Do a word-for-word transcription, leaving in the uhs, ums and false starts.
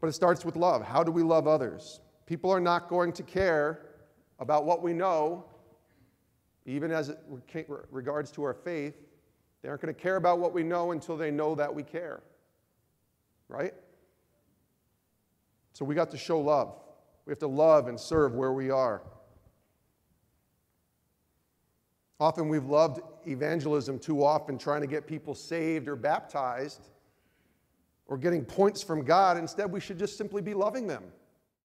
But it starts with love. How do we love others? People are not going to care about what we know, even as it regards to our faith. They aren't going to care about what we know until they know that we care. Right? So we got to show love. We have to love and serve where we are. Often we've loved evangelism too often, trying to get people saved or baptized or getting points from God. Instead, we should just simply be loving them.